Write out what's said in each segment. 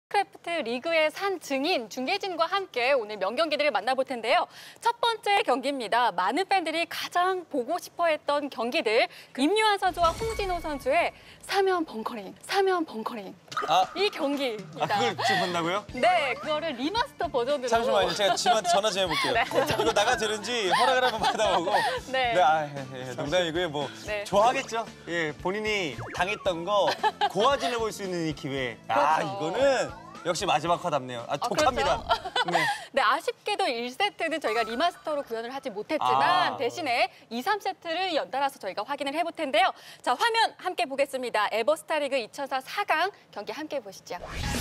크래프트 리그의 산 증인 중계진과 함께 오늘 명경기들을 만나볼 텐데요. 첫 번째 경기입니다. 많은 팬들이 가장 보고 싶어했던 경기들. 임요한 선수와 홍진호 선수의 사면 벙커링. 이 경기입니다. 그걸 지금 본다고요? 네, 그거를 리마스터 버전으로. 잠시만요. 제가 지금한테 전화 좀 해볼게요. 네. 이거 나가되는지 허락을 한번 받아보고. 네. 농담이고요. 뭐 네. 좋아하겠죠. 예, 본인이 당했던 거 고화질해 볼 수 있는 이 기회. 그렇죠. 이거는 역시 마지막 화답네요. 독합니다. 그렇죠? 네. 네, 아쉽게도 1세트는 저희가 리마스터로 구현을 하지 못했지만 대신에 2, 3세트를 연달아서 저희가 확인을 해볼 텐데요. 자, 화면 함께 보겠습니다. 에버스타리그 2004 4강 경기 함께 보시죠.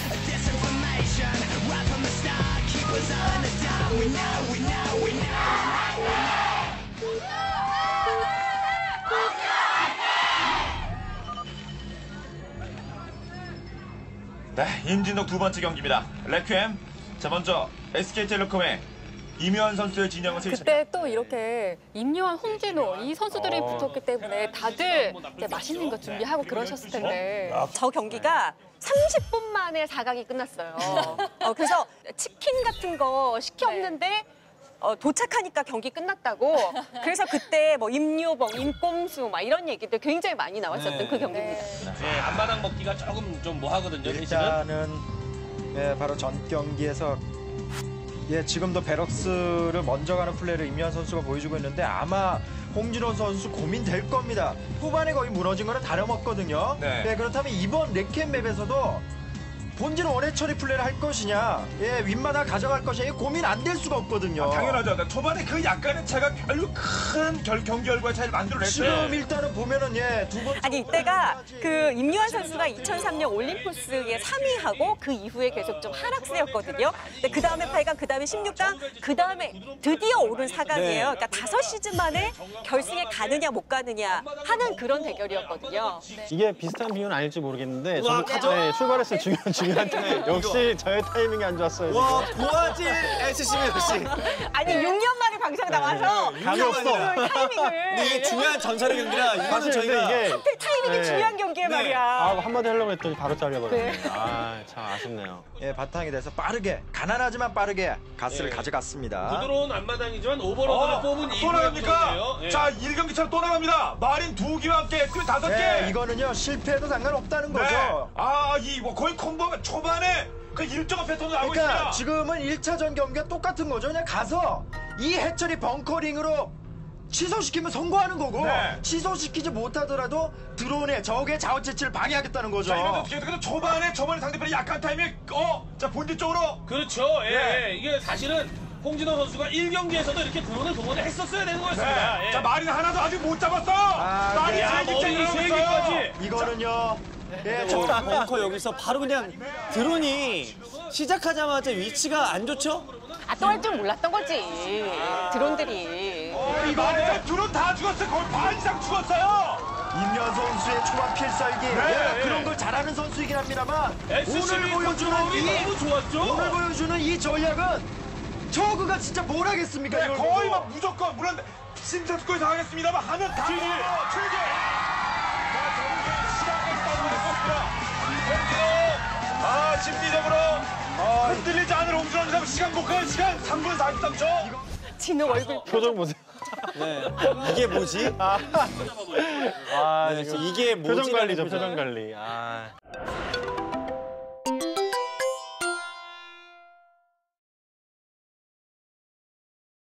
네, 임진동 두 번째 경기입니다. 레퀴엠. 자, 먼저 SK텔레콤의 임요한 선수의 진영을 세입니다. 그때 또 이렇게 임요한, 홍진호 이 선수들이 붙었기 때문에 다들 이제 맛있는 거 준비하고 그러셨을 텐데. 저 경기가 30분 만에 4강이 끝났어요. 그래서 치킨 같은 거 시켰는데 도착하니까 경기 끝났다고. 그래서 그때 뭐 임요봉, 임꼼수 막 이런 얘기들 굉장히 많이 나왔었던 그 경기입니다. 네, 앞마당 먹기가 조금 좀 뭐하거든요. 일단은 바로 전 경기에서 지금도 베럭스를 먼저 가는 플레이를 임요한 선수가 보여주고 있는데 아마 홍진호 선수 고민될 겁니다. 후반에 거의 무너진 거는 다름없거든요. 네. 그렇다면 이번 레퀴엠 맵에서도 본진 원해 처리 플레이를 할 것이냐, 윗마다 가져갈 것이냐, 고민 안 될 수가 없거든요. 당연하죠. 초반에 그 약간의 차가 별로 큰 경기 결과에 차이를 만들어냈어요. 지금 일단은 보면은 두 번째. 아니 이때가 그 임요한 선수가 2003년 올림포스에 3위하고 그 이후에 계속 좀 하락세였거든요. 근데 그 다음에 8강, 그 다음에 16강, 그 다음에 드디어 오른 4강이에요. 그러니까 5시즌 만에 결승에 가느냐 못 가느냐 하는 그런 대결이었거든요. 이게 비슷한 비유는 아닐지 모르겠는데 저는 출발했을 중요한 역시 저의 타이밍이 안 좋았어요. 와, 고화질 SCB 역시. 아니 6년 만에 방송 나와서 감이 없어. 타이밍을. 이게 중요한 전설의 경기라 이거는 사실 저희가 이게 하필 타이밍이 중요한 경기에 말이야. 한마디 하려고 했더니 바로 잘려버렸네. 참 아쉽네요. 바탕이 돼서 빠르게, 가난하지만 빠르게 가스를 가져갔습니다. 부드러운 앞마당이지만 오버로드를 뽑은 또 이후의 나갑니까? 구성이에요. 자, 1경기처럼 또 나갑니다. 마린 2기와 함께 그 5개. 이거는요 실패해도 상관없다는 거죠. 거의 콤보가 초반에 그 일정한 패턴으로 나오고 그러니까 있습니다. 지금은 1차전 경기가 똑같은 거죠. 그냥 가서 이 해처리 벙커링으로 취소시키면 성공하는 거고 네. 취소시키지 못하더라도 드론에 적의 자원 채취를 방해하겠다는 거죠. 자, 이번에 계속해서 초반에 상대편이 약한 타이밍, 자, 본진 쪽으로. 그렇죠. 이게 사실은 홍진호 선수가 1경기에서도 이렇게 드론을 동원을 했었어야 되는 거였습니다. 자, 마린 하나도 아직 못 잡았어. 마린 야, 머리 3개까지. 이거는요. 벙커 여기서 바로 그냥 드론이 시작하자마자 위치가 안 좋죠? 또 할 줄 몰랐던 거지. 드론들이. 이 마린 드론 다 죽었어요. 거의 반 이상 죽었어요. 임현 선수의 초반 필살기 그런 걸 잘하는 선수이긴 합니다만 오늘 보여주는 이 전략은 저그가 진짜 뭘 하겠습니까? 이걸 거의 보고. 막 무조건 물론 심사숙고에 당하겠습니다. 하면 다 출계. 심리적으로 흔들리지 않을 홍준호 선수 시간 목표 시간 3분 43초. 진호 얼굴 표정 보세요. 네. 이게 뭐지? 지금 이게 뭐지? 표정 관리죠, 표정 관리.